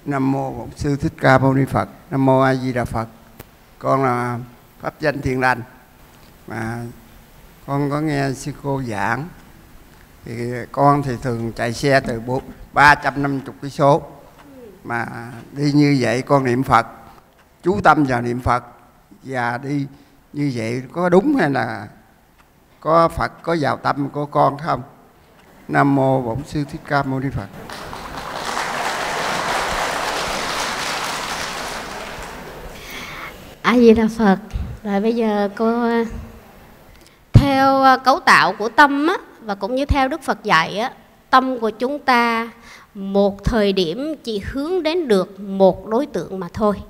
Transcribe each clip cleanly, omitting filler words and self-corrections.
Nam mô Bổn Sư Thích Ca Mâu Ni Phật. Nam mô A Di Đà Phật. Con là pháp danh Thiện Lành, mà con có nghe sư cô giảng. Thì con thì thường chạy xe từ 350 cây số, mà đi như vậy con niệm Phật, chú tâm vào niệm Phật, và đi như vậy có đúng hay là có Phật có vào tâm của con không? Nam mô Bổn Sư Thích Ca Mâu Ni Phật. A Di Đà Phật. Rồi bây giờ cô theo cấu tạo của tâm á, và cũng như theo Đức Phật dạy á, tâm của chúng ta một thời điểm chỉ hướng đến được một đối tượng mà thôi.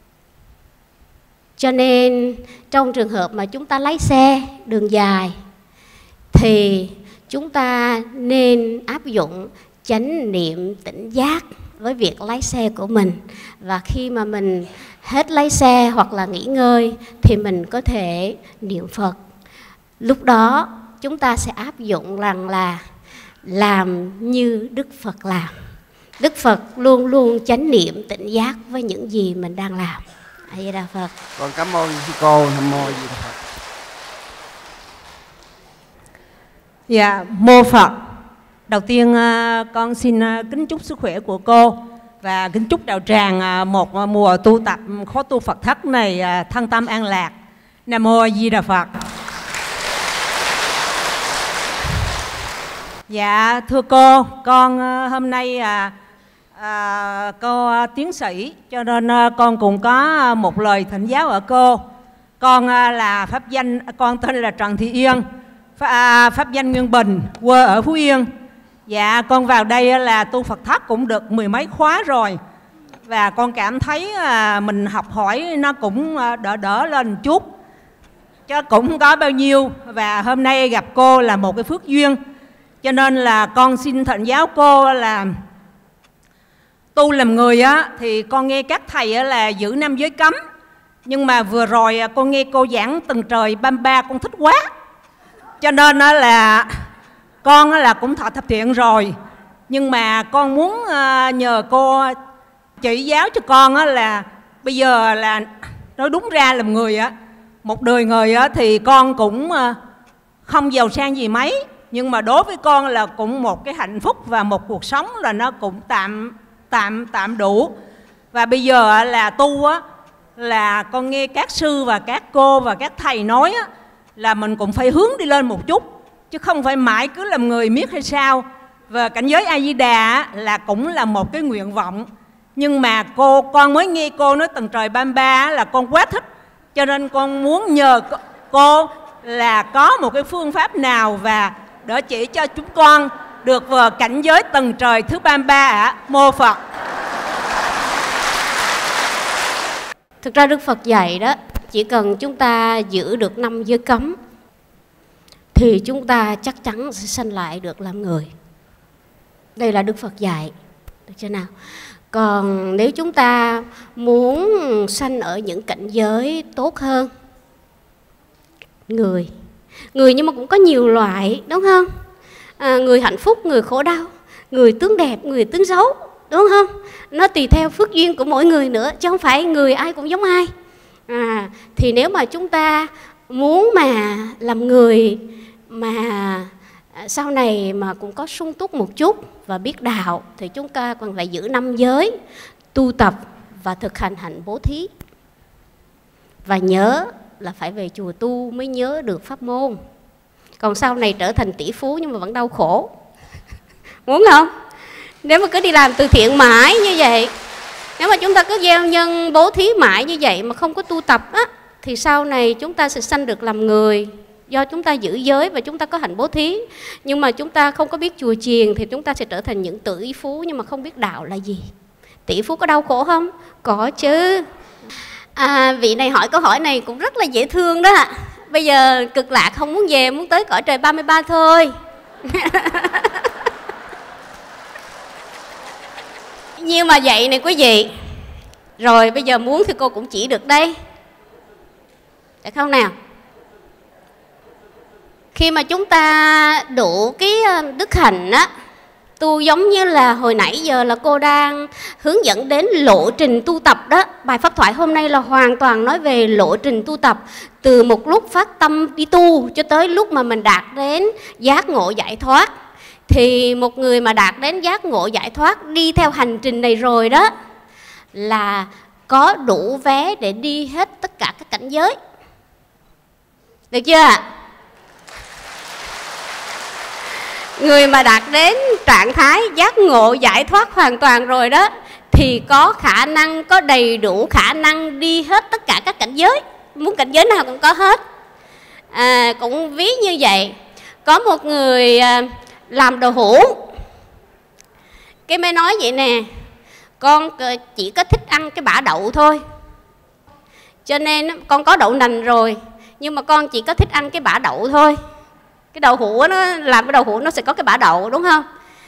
Cho nên trong trường hợp mà chúng ta lái xe đường dài thì chúng ta nên áp dụng chánh niệm tỉnh giác với việc lái xe của mình. Và khi mà mình hết lái xe hoặc là nghỉ ngơi thì mình có thể niệm Phật. Lúc đó chúng ta sẽ áp dụng rằng là làm như Đức Phật làm. Đức Phật luôn luôn chánh niệm tỉnh giác với những gì mình đang làm. A Di Đà Phật. Con cảm ơn sư cô. Nam mô A Di Đà Phật. Dạ, mô Phật. Đầu tiên con xin kính chúc sức khỏe của cô và kính chúc đạo tràng một mùa tu tập khóa tu Phật thất này thân tâm an lạc. Nam mô A Di Đà Phật. Dạ thưa cô, con hôm nay cô tiến sĩ, cho nên con cũng có một lời thỉnh giáo ở cô. Con là pháp danh, con tên là Trần Thị Yên, pháp danh Nguyên Bình, quê ở Phú Yên. Dạ con vào đây là tu Phật thất cũng được mười mấy khóa rồi, và con cảm thấy mình học hỏi nó cũng đỡ lên một chút, chứ cũng có bao nhiêu. Và hôm nay gặp cô là một cái phước duyên, cho nên là con xin thỉnh giáo cô là tu làm người á, thì con nghe các thầy á là giữ năm giới cấm. Nhưng mà vừa rồi con nghe cô giảng Từng Trời 33 con thích quá, cho nên là con là cũng thọ thập thiện rồi. Nhưng mà con muốn nhờ cô chỉ giáo cho con là bây giờ là nói đúng ra làm người á, một đời người á, thì con cũng không giàu sang gì mấy, nhưng mà đối với con là cũng một cái hạnh phúc và một cuộc sống là nó cũng tạm đủ. Và bây giờ là tu á, là con nghe các sư và các cô và các thầy nói á, là mình cũng phải hướng đi lên một chút, chứ không phải mãi cứ làm người miết hay sao. Và cảnh giới A Di Đà là cũng là một cái nguyện vọng. Nhưng mà con mới nghe cô nói Từng Trời 33 là con quá thích, cho nên con muốn nhờ cô là có một cái phương pháp nào và đỡ chỉ cho chúng con được vào cảnh giới Từng Trời thứ 33 ạ. Mô Phật. Thực ra Đức Phật dạy đó, chỉ cần chúng ta giữ được 5 giới cấm thì chúng ta chắc chắn sẽ sanh lại được làm người. Đây là Đức Phật dạy, được chưa nào? Còn nếu chúng ta muốn sanh ở những cảnh giới tốt hơn, người nhưng mà cũng có nhiều loại, đúng không? Người hạnh phúc, người khổ đau, người tướng đẹp, người tướng xấu, đúng không? Nó tùy theo phước duyên của mỗi người nữa, chứ không phải người ai cũng giống ai. Thì nếu mà chúng ta muốn mà làm người mà sau này mà cũng có sung túc một chút và biết đạo, thì chúng ta còn phải giữ 5 giới, tu tập và thực hành hạnh bố thí. Và nhớ là phải về chùa tu mới nhớ được pháp môn. Còn sau này trở thành tỷ phú nhưng mà vẫn đau khổ. Muốn không? Nếu mà cứ đi làm từ thiện mãi như vậy, nếu mà chúng ta cứ gieo nhân bố thí mãi như vậy mà không có tu tập á, thì sau này chúng ta sẽ sanh được làm người. Do chúng ta giữ giới và chúng ta có hạnh bố thí, nhưng mà chúng ta không có biết chùa chiền thì chúng ta sẽ trở thành những tỷ phú nhưng mà không biết đạo là gì. Tỷ phú có đau khổ không? Có chứ. Vị này hỏi câu hỏi này cũng rất là dễ thương đó ạ. Bây giờ cực lạc không muốn về, muốn tới cõi trời 33 thôi. Nhưng mà vậy này quý vị, rồi bây giờ muốn thì cô cũng chỉ được đây, được không nào? Khi mà chúng ta đủ cái đức hạnh á, tu giống như là hồi nãy giờ là cô đang hướng dẫn đến lộ trình tu tập đó. Bài pháp thoại hôm nay là hoàn toàn nói về lộ trình tu tập, từ một lúc phát tâm đi tu cho tới lúc mà mình đạt đến giác ngộ giải thoát. Thì một người mà đạt đến giác ngộ giải thoát, đi theo hành trình này rồi đó, là có đủ vé để đi hết tất cả các cảnh giới. Được chưa ạ? Người mà đạt đến trạng thái giác ngộ giải thoát hoàn toàn rồi đó, thì có khả năng, có đầy đủ khả năng đi hết tất cả các cảnh giới. Muốn cảnh giới nào cũng có hết. Cũng ví như vậy. Có một người làm đồ hũ, cái mới nói vậy nè: con chỉ có thích ăn cái bã đậu thôi, cho nên con có đậu nành rồi, nhưng mà con chỉ có thích ăn cái bã đậu thôi. Cái đậu hũ nó làm cái đậu hũ nó sẽ có cái bã đậu, đúng không?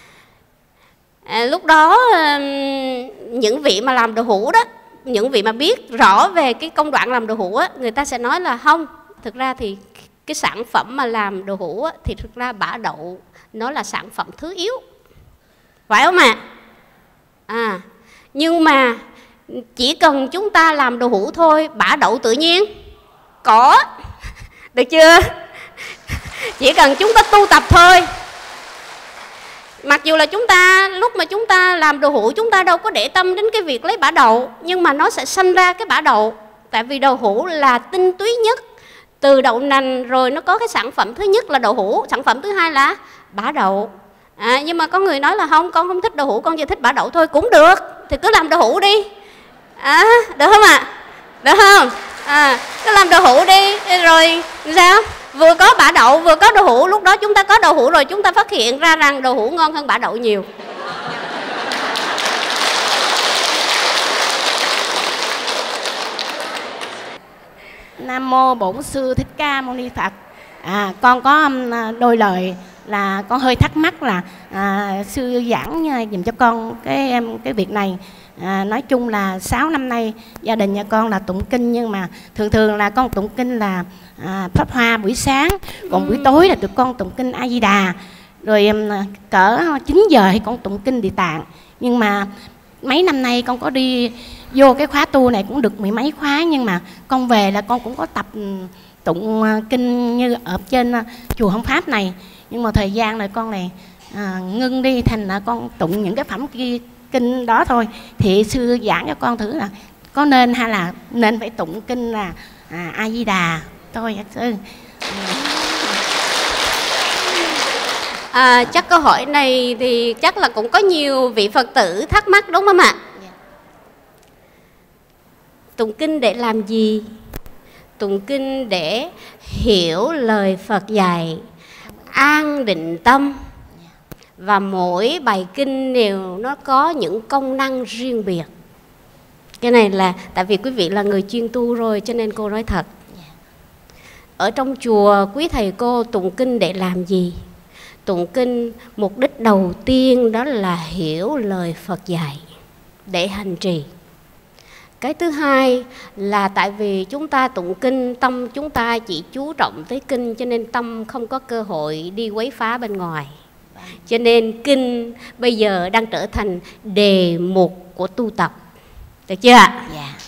Lúc đó những vị mà làm đồ hũ đó, những vị mà biết rõ về cái công đoạn làm đồ hũ á, người ta sẽ nói là không, thực ra thì cái sản phẩm mà làm đồ hũ á, thì thực ra bã đậu nó là sản phẩm thứ yếu, phải không ạ? Nhưng mà chỉ cần chúng ta làm đồ hũ thôi, bã đậu tự nhiên có. Được chưa? Chỉ cần chúng ta tu tập thôi. Mặc dù là chúng ta, lúc mà chúng ta làm đồ hũ, chúng ta đâu có để tâm đến cái việc lấy bã đậu, nhưng mà nó sẽ sanh ra cái bã đậu. Tại vì đồ hũ là tinh túy nhất. Từ đậu nành rồi nó có cái sản phẩm thứ nhất là đậu hũ, sản phẩm thứ hai là bã đậu. Nhưng mà có người nói là không, con không thích đậu hũ, con chỉ thích bã đậu thôi. Cũng được, thì cứ làm đậu hũ đi. Được không ạ? Được không? Cứ làm đậu hũ đi, rồi sao? Vừa có bã đậu, vừa có đậu hũ. Lúc đó chúng ta có đậu hũ rồi, chúng ta phát hiện ra rằng đậu hũ ngon hơn bã đậu nhiều. Nam mô Bổn Sư Thích Ca Mâu Ni Phật. Con có đôi lời là con hơi thắc mắc là sư giảng dùm cho con cái việc này. Nói chung là 6 năm nay gia đình nhà con là tụng kinh, nhưng mà thường là con tụng kinh là Pháp Hoa buổi sáng, còn buổi tối là tụi con tụng kinh A Di Đà. Rồi cỡ 9 giờ thì con tụng kinh Địa Tạng. Nhưng mà mấy năm nay con có đi vô cái khóa tu này cũng được 10 mấy khóa, nhưng mà con về là con cũng có tập tụng kinh như ở trên chùa Hồng Pháp này. Nhưng mà thời gian này con này ngưng đi, thành là con tụng những cái phẩm kinh đó thôi. Thì sư giảng cho con thử là có nên hay là nên phải tụng kinh là A Di Đà thôi ạ sư? Chắc câu hỏi này thì chắc là cũng có nhiều vị Phật tử thắc mắc, đúng không ạ? Tụng kinh để làm gì? Tụng kinh để hiểu lời Phật dạy, an định tâm. Và mỗi bài kinh đều nó có những công năng riêng biệt. Cái này là tại vì quý vị là người chuyên tu rồi, cho nên cô nói thật. Ở trong chùa, quý thầy cô tụng kinh để làm gì? Tụng kinh mục đích đầu tiên đó là hiểu lời Phật dạy, để hành trì. Cái thứ hai là tại vì chúng ta tụng kinh, tâm chúng ta chỉ chú trọng tới kinh, cho nên tâm không có cơ hội đi quấy phá bên ngoài. Cho nên kinh bây giờ đang trở thành đề mục của tu tập. Được chưa ạ?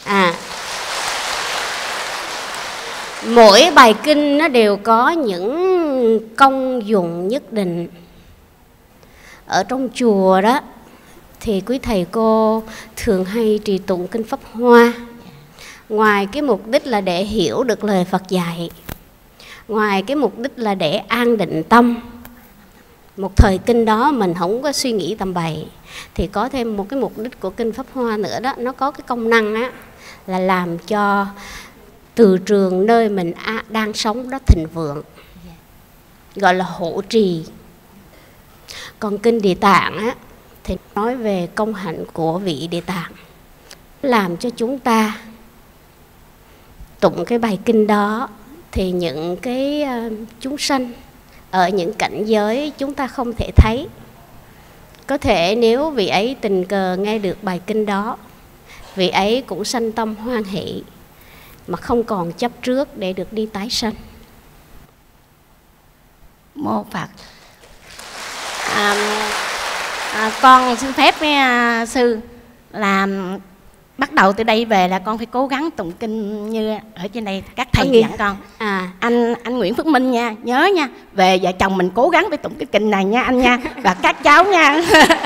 Mỗi bài kinh nó đều có những công dụng nhất định. Ở trong chùa đó thì quý thầy cô thường hay trì tụng kinh Pháp Hoa. Ngoài cái mục đích là để hiểu được lời Phật dạy, ngoài cái mục đích là để an định tâm, một thời kinh đó mình không có suy nghĩ tầm bậy, thì có thêm một cái mục đích của kinh Pháp Hoa nữa đó. Nó có cái công năng á, là làm cho từ trường nơi mình đang sống đó thịnh vượng, gọi là hộ trì. Còn kinh Địa Tạng á, thì nói về công hạnh của vị Địa Tạng, làm cho chúng ta tụng cái bài kinh đó thì những cái chúng sanh ở những cảnh giới chúng ta không thể thấy, có thể nếu vị ấy tình cờ nghe được bài kinh đó, vị ấy cũng sanh tâm hoan hỷ mà không còn chấp trước để được đi tái sanh. Mô Phật. Con xin phép với sư là bắt đầu từ đây về là con phải cố gắng tụng kinh như ở trên đây các thầy dặn con. Anh Nguyễn Phước Minh nha, nhớ nha, về vợ chồng mình cố gắng phải tụng cái kinh này nha anh nha, và các cháu nha.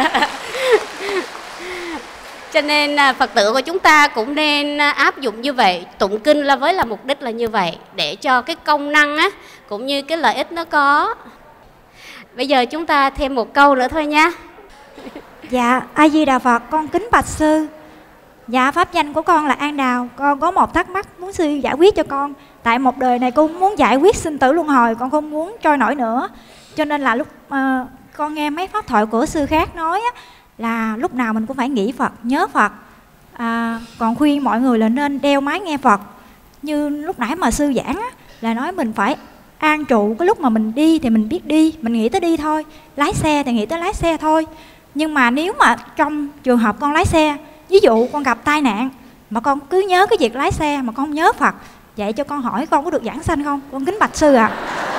Cho nên Phật tử của chúng ta cũng nên áp dụng như vậy. Tụng kinh là với mục đích là như vậy, để cho cái công năng á cũng như cái lợi ích nó có. Bây giờ chúng ta thêm một câu nữa thôi nha. Dạ, A Di Đà Phật, con kính bạch sư. Dạ, pháp danh của con là An Đào. Con có một thắc mắc muốn sư giải quyết cho con. Tại một đời này con muốn giải quyết sinh tử luân hồi, con không muốn trôi nổi nữa. Cho nên là lúc con nghe mấy pháp thoại của sư khác nói á, là lúc nào mình cũng phải nghĩ Phật, nhớ Phật. Còn khuyên mọi người là nên đeo máy nghe Phật. Như lúc nãy mà sư giảng á, là nói mình phải an trụ. Cái lúc mà mình đi thì mình biết đi, mình nghĩ tới đi thôi. Lái xe thì nghĩ tới lái xe thôi. Nhưng mà nếu mà trong trường hợp con lái xe, ví dụ con gặp tai nạn mà con cứ nhớ cái việc lái xe mà con không nhớ Phật, vậy cho con hỏi con có được giảng sanh không? Con kính bạch sư ạ.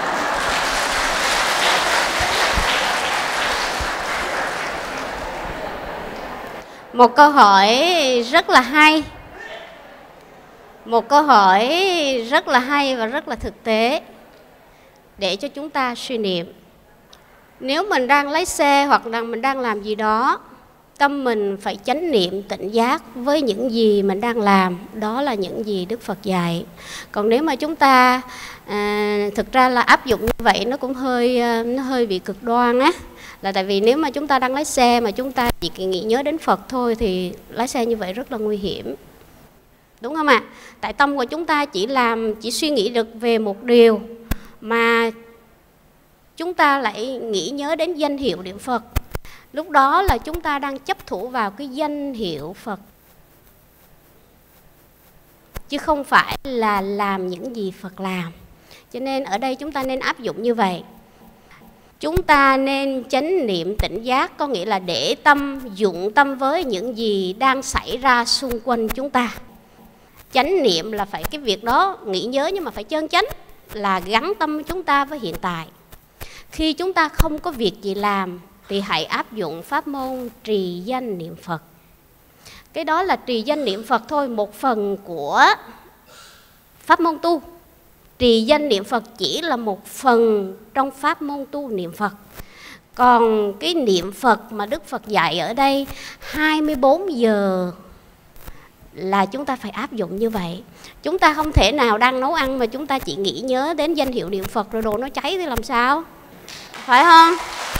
Một câu hỏi rất là hay. Một câu hỏi rất là hay và rất là thực tế để cho chúng ta suy niệm. Nếu mình đang lái xe hoặc là mình đang làm gì đó, tâm mình phải chánh niệm tỉnh giác với những gì mình đang làm. Đó là những gì Đức Phật dạy. Còn nếu mà chúng ta thực ra là áp dụng như vậy nó cũng hơi bị cực đoan á. Là tại vì nếu mà chúng ta đang lái xe mà chúng ta chỉ nghĩ nhớ đến Phật thôi thì lái xe như vậy rất là nguy hiểm. Đúng không ạ? Tại tâm của chúng ta chỉ suy nghĩ được về một điều mà chúng ta lại nghĩ nhớ đến danh hiệu niệm Phật. Lúc đó là chúng ta đang chấp thủ vào cái danh hiệu Phật, chứ không phải là làm những gì Phật làm. Cho nên ở đây chúng ta nên áp dụng như vậy. Chúng ta nên chánh niệm tỉnh giác, có nghĩa là để dụng tâm với những gì đang xảy ra xung quanh chúng ta. Chánh niệm là phải cái việc đó nghĩ nhớ nhưng mà phải chân chánh, là gắn tâm chúng ta với hiện tại. Khi chúng ta không có việc gì làm thì hãy áp dụng pháp môn trì danh niệm Phật. Cái đó là trì danh niệm Phật thôi, một phần của pháp môn tu. Trì danh niệm Phật chỉ là một phần trong pháp môn tu niệm Phật. Còn cái niệm Phật mà Đức Phật dạy ở đây 24 giờ là chúng ta phải áp dụng như vậy. Chúng ta không thể nào đang nấu ăn mà chúng ta chỉ nghĩ nhớ đến danh hiệu niệm Phật rồi đồ nó cháy thì làm sao? Phải không?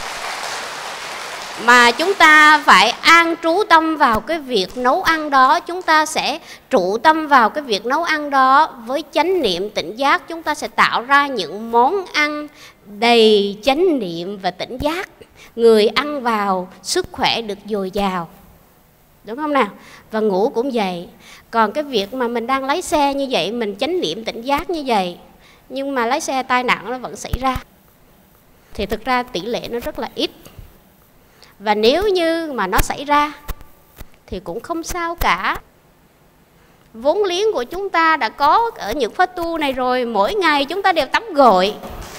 Mà chúng ta phải an trú tâm vào cái việc nấu ăn đó. Chúng ta sẽ trụ tâm vào cái việc nấu ăn đó. Với chánh niệm tỉnh giác, chúng ta sẽ tạo ra những món ăn đầy chánh niệm và tỉnh giác. Người ăn vào sức khỏe được dồi dào. Đúng không nào? Và ngủ cũng vậy. Còn cái việc mà mình đang lái xe như vậy, mình chánh niệm tỉnh giác như vậy, nhưng mà lái xe tai nạn nó vẫn xảy ra, thì thực ra tỷ lệ nó rất là ít. Và nếu như mà nó xảy ra thì cũng không sao cả. Vốn liếng của chúng ta đã có ở những khóa tu này rồi. Mỗi ngày chúng ta đều tắm gội.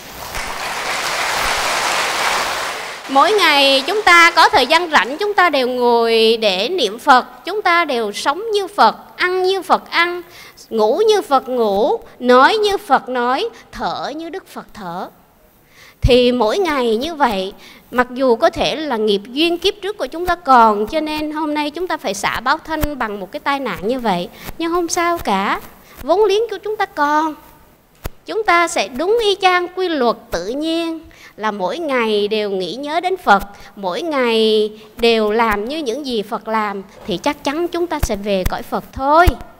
Mỗi ngày chúng ta có thời gian rảnh, chúng ta đều ngồi để niệm Phật. Chúng ta đều sống như Phật, ăn như Phật ăn, ngủ như Phật ngủ, nói như Phật nói, thở như Đức Phật thở. Thì mỗi ngày như vậy, mặc dù có thể là nghiệp duyên kiếp trước của chúng ta còn, cho nên hôm nay chúng ta phải xả báo thân bằng một cái tai nạn như vậy, nhưng không sao cả. Vốn liếng của chúng ta còn. Chúng ta sẽ đúng y chang quy luật tự nhiên là mỗi ngày đều nghĩ nhớ đến Phật, mỗi ngày đều làm như những gì Phật làm, thì chắc chắn chúng ta sẽ về cõi Phật thôi.